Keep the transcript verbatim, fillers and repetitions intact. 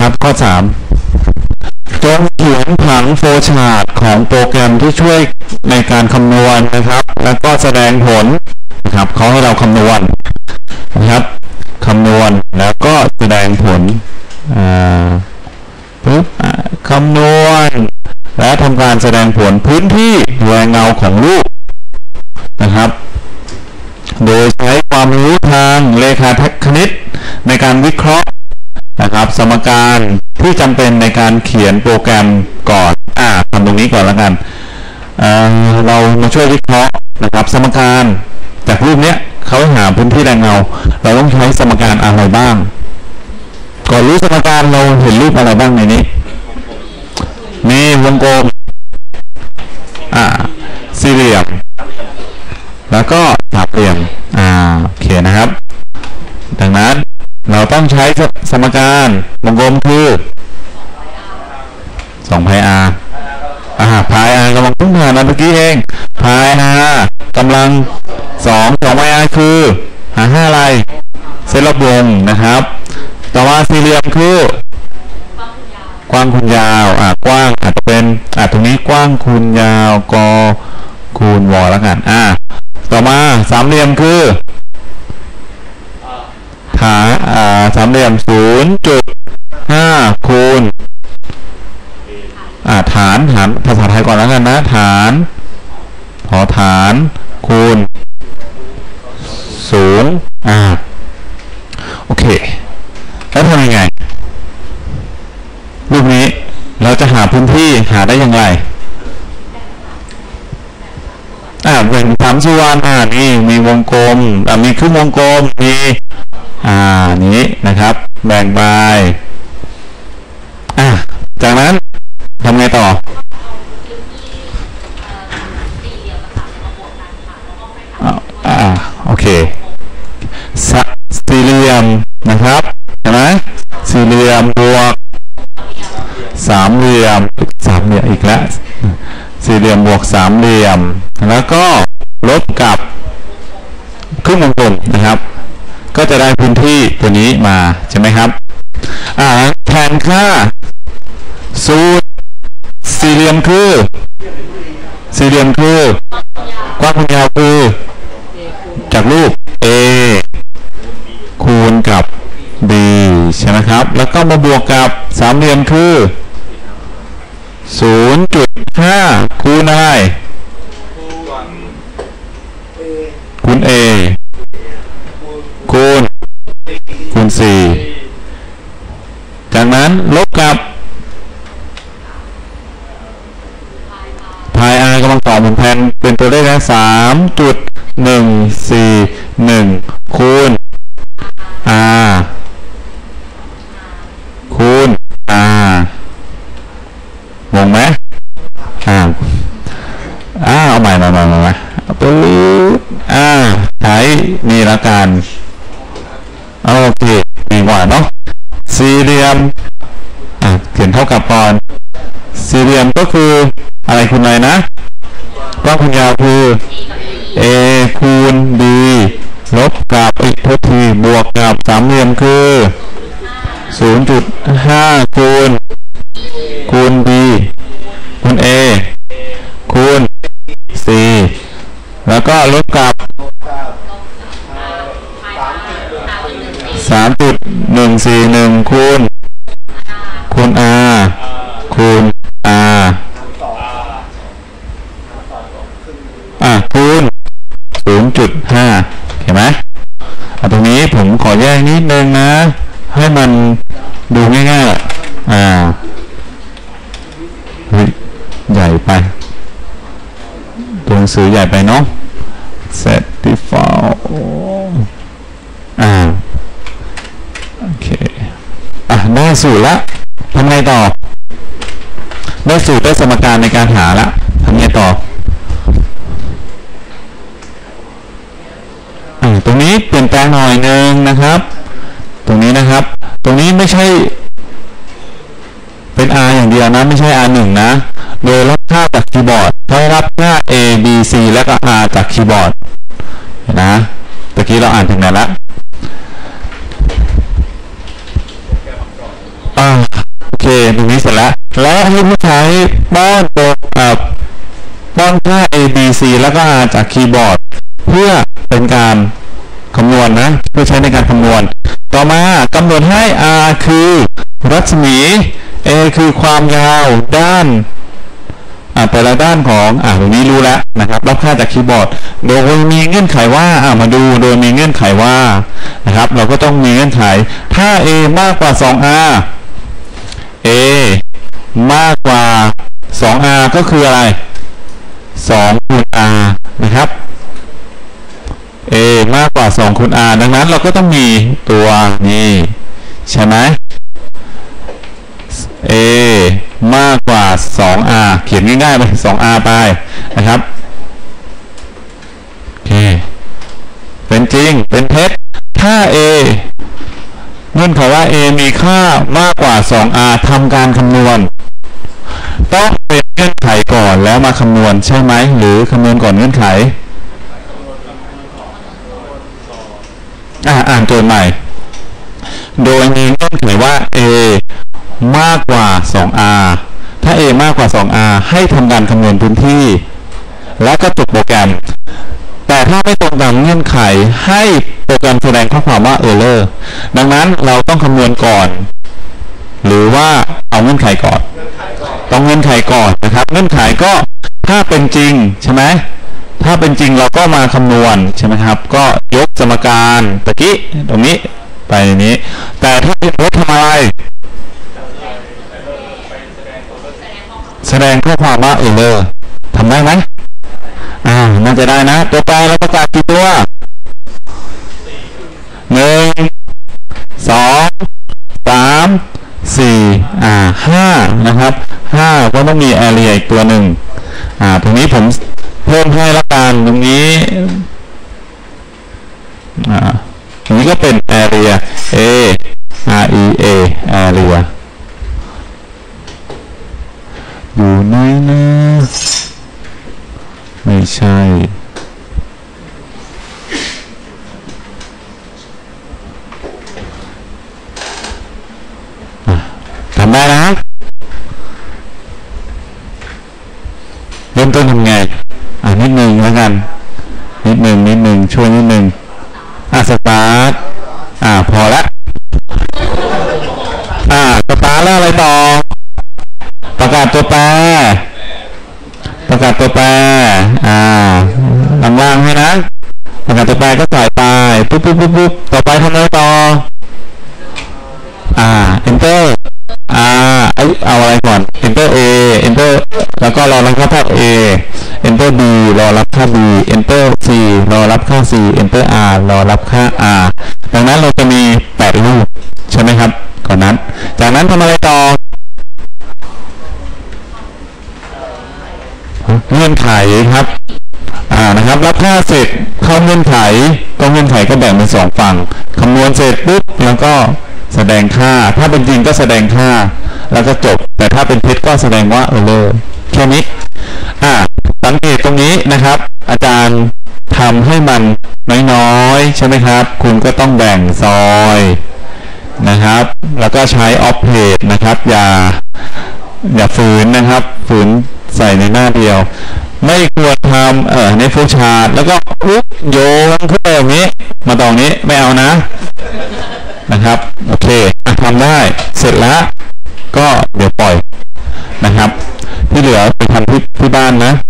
ครับข้อสามจงเขียนผังโฟล์ชาร์ตของโปรแกรมที่ช่วยในการคำนวณนะครับแล้วก็แสดงผลนะครับเขาให้เราคำนวณนะครับคำนวณแล้วก็แสดงผลปุ๊บคำนวณและทำการแสดงผลพื้นที่แรงเงาของรูปนะครับโดยใช้ความรู้ทางเลขาคณิตในการวิเคราะห์นะครับสมการที่จำเป็นในการเขียนโปรแกรมก่อนอ่าทำตรงนี้ก่อนแล้วกันเรามาช่วยวิเคราะห์นะครับสมการจากรูปเนี้ยเขาหาพื้นที่แรงเงาเราต้องใช้สมการอะไรบ้างก่อนรู้สมการเราเห็นรูปอะไรบ้างในนี้มีวงกลมอ่าสี่เหลี่ยมแล้วก็สามเหลี่ยมอ่าโอเคนะครับดังนั้นเราต้องใช้สมการวงกลมคือสองพาย r อ่าพาย r กำลังพุ่งผ่านเมื่อกี้เองพาย r กำลังสองสองพาย r คือหาห้าอะไรเส้นรอบวงนะครับต่อมาสี่เหลี่ยมคือกว้างคูณยาวอ่ากว้างอาจจะเป็นอ่าตรงนี้กว้างคูณยาวกคูณวแล้วกันอ่าต่อมาสามเหลี่ยมคือฐานอ่าสามเหลี่ยม ศูนย์จุดห้า คูณอ่าฐานฐานภาษาไทยก่อนแล้วกันนะฐานพอฐานคูณสูงอ่าโอเคแล้วทำยังไงรูปนี้เราจะหาพื้นที่หาได้อย่างไรอ่าแบ่งสามส่วนอ่านี่มีวงกลมอ่ามีครึ่งวงกลมมีอ่านี้นะครับแบ่งไปอ่าจากนั้นทำไงต่ออ่าโอเคสี่เหลี่ยมนะครับเห็นไหมสี่เหลี่ยมบวกสามเหลี่ยมสามเหลี่ยมอีกแล้วสี่เหลี่ยมบวกสามเหลี่ยมแล้วก็ลบกับครึ่งวงกลมนะครับก็จะได้พื้นที่ตัวนี้มาใช่ไหมครับอ่าแทนค่าสูตรสี่เหลี่ยมคือสี่เหลี่ยมคือกว้างคูณยาวคือจากรูป a คูณกับ b ใช่ไหมครับแล้วก็มาบวกกับสามเหลี่ยมคือ ศูนย์จุดห้า คูณอะไรคูณ a คูณคูณสี่จากนั้นลบกับพาย r กำลังสองหมุนแผ่นเป็นตัวเลขสามจุดหนึ่งสี่หนึ่งคูณ r คูณ r งงไหมอ่าอ่าเอาใหม่มามามาปุ๊บอ่าใช้นี่ละกันโอเคดีกว่าเนาะสี่เหลี่ยมอ่าเขียนเท่ากับก่อนสี่เหลี่ยมก็คืออะไรคูณอะไรนะกว้างคูณยาวคือ a คูณ b ลบกับอีกทุกทีบวกกับสามเหลี่ยมคือ ศูนย์จุดห้า คูณคูณ b คูณ a คูณสี่แล้วก็ลบกับ สามจุดหนึ่งสี่หนึ่ง คูณคูณ r คูณ r อ่ะคูณ ศูนย์จุดห้า เห็นไหมอ่ะตรงนี้ผมขอแยกนิดนึงนะให้มันดูง่ายๆอ่าใหญ่ไปตัวหนังสือใหญ่ไปเนาะ set default อ่าโอเคอ่ะได้สูตรละทำไงต่อได้สูตรได้สมการในการหาละทำไงต่ออ่าตรงนี้เปลี่ยนแปลงหน่อยนึงนะครับตรงนี้นะครับตรงนี้ไม่ใช่เป็น r อย่างเดียวนะไม่ใช่ r หนึ่งนะโดยรับค่าจากคีย์บอร์ดเขารับค่า a b c และก็ r จากคีย์บอร์ดนะตะกี้เราอ่านถึงไหนละอ่าตรงนี้เสร็จแล้วและให้ผู้ใช้ป้อนตัวป้อนค่า a b c แล้วก็ r จากคีย์บอร์ดเพื่อเป็นการคำนวณ นะเพื่อใช้ในการคำนวณต่อมากำหนดให้ r คือรัศมี a คือความยาวด้านแต่ละด้านของอ่าตรงนี้รู้แล้วนะครับรับค่าจากคีย์บอร์ดโดยมีเงื่อนไขว่าอ่ามาดูโดยมีเงื่อนไขว่านะครับเราก็ต้องมีเงื่อนไขถ้า a มากกว่า สอง r a มากกว่า สอง r ก็คืออะไรสองคูณ r นะครับ a มากกว่าสองคูณ r ดังนั้นเราก็ต้องมีตัวนี้ใช่ไหม a มากกว่า สอง r เขียนง่ายๆไป สอง r ไปนะครับโอเคเป็นจริงเป็นเท็จถ้า a เงื่อนไขว่า a มีค่ามากกว่า สอง r ทำการคำนวณต้องเป็นเงื่อนไขก่อนแล้วมาคำนวณใช่ไหมหรือคำนวณก่อนเงื่อนไขอ่าอ่านโจทย์ใหม่โดยมีเงื่อนไขว่า a มากกว่า สอง r ถ้า a มากกว่า สอง r ให้ทำการคำนวณพื้นที่แล้วก็จบโปรแกรมแต่ถ้าไม่ตรงตามเงื่อนไขให้โปรแกรมแสดงข้อความว่า error ดังนั้นเราต้องคำนวณก่อนหรือว่าเอาเงื่อนไขก่อนต้องเงื่อนไขก่อนนะครับเงื่อนไขก็ถ้าเป็นจริงใช่ไหมถ้าเป็นจริงเราก็มาคำนวณใช่ไหมครับก็ยกสมการตะกี้ตรงนี้ไปนี้แต่ถ้าเป็นลบทำอะไรแสดงข้อความว่า error ทำได้ไหมอ่าน่าจะได้นะตัวแปรเราประกาศกี่ตัวหนึ่งสองสามสี่อ่าห้านะครับห้าก็ต้องมี area อีกตัวหนึ่งอ่าตรงนี้ผมเพิ่มให้ละกันตรงนี้อ่าตรงนี้ก็เป็น area a r e a area อยู่ไหนนะไม่ใช่ทำได้นะเริ่มต้นทำไงอ่านิดหนึ่งแล้วกันนิดหนึ่งนิดหนึ่งช่วยนิดหนึ่งอ่าสตาร์ทอ่าพอละอ่าสตาร์ทแล้วอะไรต่อประกาศตัวแปรประกาศตัวแปรอ่าลำล่างให้นะประกาศตัวแปรก็ใส่ไปปุ๊บปุ๊บปุ๊บปุ๊บต่อไปทำอะไรต่ออ่า enter อ่าเอาอะไรก่อน enter a enter แล้วก็รอรับค่า a enter b รอรับค่า b enter c รอรับค่า c enter r รอรับค่า r ดังนั้นเราจะมีแปดรูปใช่ไหมครับก่อนนั้นจากนั้นทำอะไรต่อเงื่อนไขครับอ่านะครับรับค่าเสร็จเข้าเงื่อนไขก็เงื่อนไขก็แบ่งเป็นสองฝั่งคำนวณเสร็จปุ๊บแล้วก็แสดงค่าถ้าเป็นจริงก็แสดงค่าแล้วก็จบแต่ถ้าเป็นเท็จก็แสดงว่า error แค่นี้อ่าสังเกตตรงนี้นะครับอาจารย์ทำให้มันน้อยๆใช่ไหมครับคุณก็ต้องแบ่งซอยนะครับแล้วก็ใช้ offset นะครับอย่าอย่าฝืนนะครับฝืนใส่ในหน้าเดียวไม่ควรทำเอ่อในโฟล์ชาร์ตแล้วก็อุ๊บโยนขึ้นไปแบบนี้มาตรงนี้ไม่เอานะนะครับโอเคทำได้เสร็จแล้วก็เดี๋ยวปล่อยนะครับที่เหลือไปทำที่ที่บ้านนะ